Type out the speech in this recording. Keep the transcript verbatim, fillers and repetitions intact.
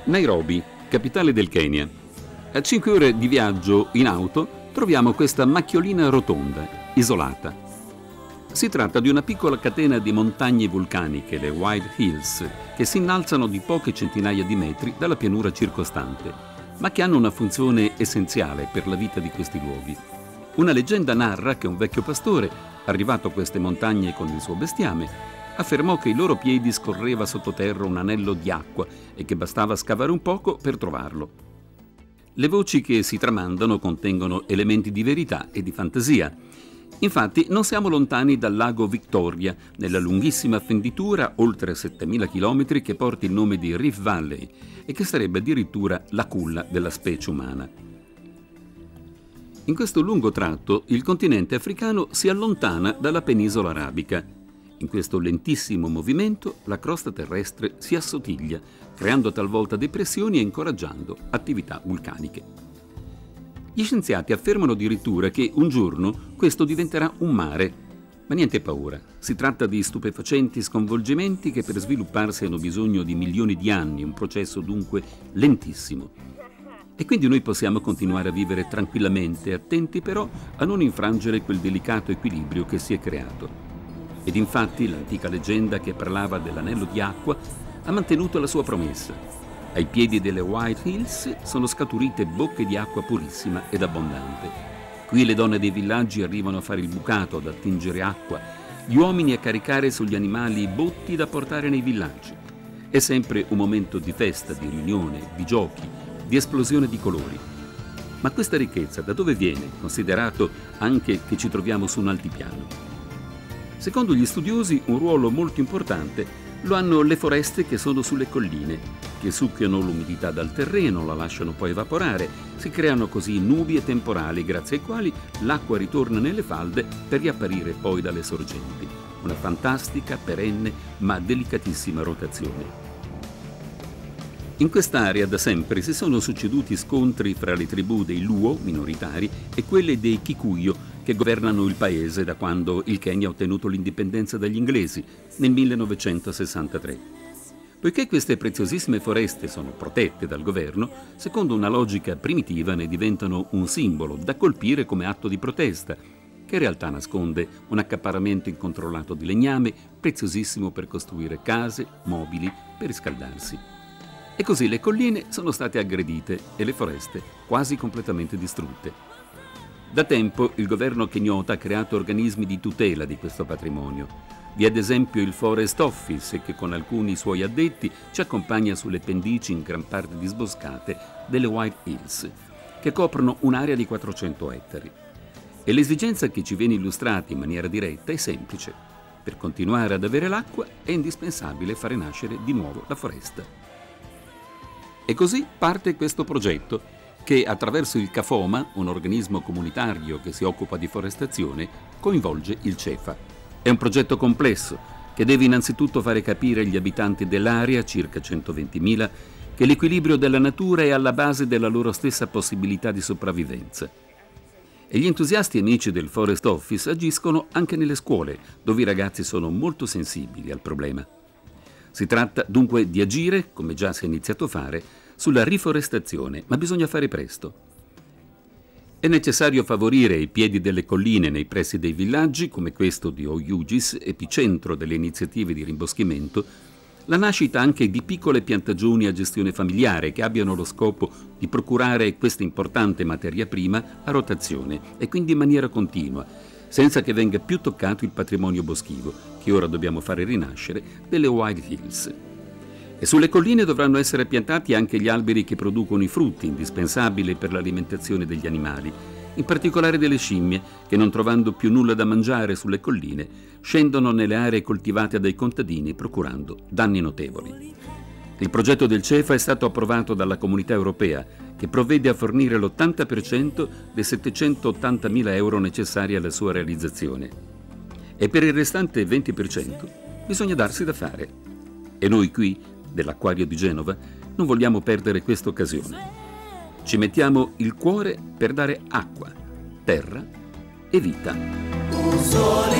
Nairobi, capitale del Kenya. A cinque ore di viaggio in auto troviamo questa macchiolina rotonda, isolata. Si tratta di una piccola catena di montagne vulcaniche, le White Hills, che si innalzano di poche centinaia di metri dalla pianura circostante, ma che hanno una funzione essenziale per la vita di questi luoghi. Una leggenda narra che un vecchio pastore, arrivato a queste montagne con il suo bestiame, affermò che ai loro piedi scorreva sottoterra un anello di acqua e che bastava scavare un poco per trovarlo. Le voci che si tramandano contengono elementi di verità e di fantasia. Infatti non siamo lontani dal lago Victoria, nella lunghissima fenditura oltre settemila chilometri che porta il nome di Rift Valley e che sarebbe addirittura la culla della specie umana. In questo lungo tratto il continente africano si allontana dalla penisola arabica. In questo lentissimo movimento la crosta terrestre si assottiglia, creando talvolta depressioni e incoraggiando attività vulcaniche. Gli scienziati affermano addirittura che un giorno questo diventerà un mare, ma niente paura. Si tratta di stupefacenti sconvolgimenti che per svilupparsi hanno bisogno di milioni di anni, un processo dunque lentissimo. E quindi noi possiamo continuare a vivere tranquillamente, attenti però a non infrangere quel delicato equilibrio che si è creato. Ed infatti l'antica leggenda che parlava dell'anello di acqua ha mantenuto la sua promessa. Ai piedi delle White Hills sono scaturite bocche di acqua purissima ed abbondante. Qui le donne dei villaggi arrivano a fare il bucato, ad attingere acqua, gli uomini a caricare sugli animali i botti da portare nei villaggi. È sempre un momento di festa, di riunione, di giochi, di esplosione di colori. Ma questa ricchezza da dove viene, considerato anche che ci troviamo su un altipiano? Secondo gli studiosi, un ruolo molto importante lo hanno le foreste che sono sulle colline, che succhiano l'umidità dal terreno, la lasciano poi evaporare. Si creano così nubi e temporali, grazie ai quali l'acqua ritorna nelle falde per riapparire poi dalle sorgenti. Una fantastica, perenne, ma delicatissima rotazione. In quest'area da sempre si sono succeduti scontri fra le tribù dei Luo, minoritari, e quelle dei Kikuyu, che governano il paese da quando il Kenya ha ottenuto l'indipendenza dagli inglesi nel millenovecentosessantatré. Poiché queste preziosissime foreste sono protette dal governo, secondo una logica primitiva ne diventano un simbolo da colpire come atto di protesta, che in realtà nasconde un accaparramento incontrollato di legname, preziosissimo per costruire case, mobili, per riscaldarsi. E così le colline sono state aggredite e le foreste quasi completamente distrutte. Da tempo il governo kenyota ha creato organismi di tutela di questo patrimonio. Vi è ad esempio il Forest Office che con alcuni suoi addetti ci accompagna sulle pendici in gran parte disboscate delle White Hills, che coprono un'area di quattrocento ettari. E l'esigenza che ci viene illustrata in maniera diretta è semplice. Per continuare ad avere l'acqua è indispensabile fare nascere di nuovo la foresta. E così parte questo progetto che attraverso il CAFOMA, un organismo comunitario che si occupa di forestazione, coinvolge il CEFA. È un progetto complesso che deve innanzitutto fare capire agli abitanti dell'area, circa centoventimila, che l'equilibrio della natura è alla base della loro stessa possibilità di sopravvivenza. E gli entusiasti amici del Forest Office agiscono anche nelle scuole, dove i ragazzi sono molto sensibili al problema. Si tratta dunque di agire, come già si è iniziato a fare, sulla riforestazione, ma bisogna fare presto. È necessario favorire i piedi delle colline nei pressi dei villaggi, come questo di Oyugis, epicentro delle iniziative di rimboschimento, la nascita anche di piccole piantagioni a gestione familiare che abbiano lo scopo di procurare questa importante materia prima a rotazione e quindi in maniera continua, senza che venga più toccato il patrimonio boschivo, che ora dobbiamo fare rinascere, delle White Hills. E sulle colline dovranno essere piantati anche gli alberi che producono i frutti, indispensabili per l'alimentazione degli animali, in particolare delle scimmie, che non trovando più nulla da mangiare sulle colline, scendono nelle aree coltivate dai contadini, procurando danni notevoli. Il progetto del CEFA è stato approvato dalla Comunità Europea, che provvede a fornire l'ottanta per cento dei settecentottantamila euro necessari alla sua realizzazione. E per il restante venti per cento bisogna darsi da fare. E noi qui, dell'Acquario di Genova, non vogliamo perdere questa occasione. Ci mettiamo il cuore per dare acqua, terra e vita.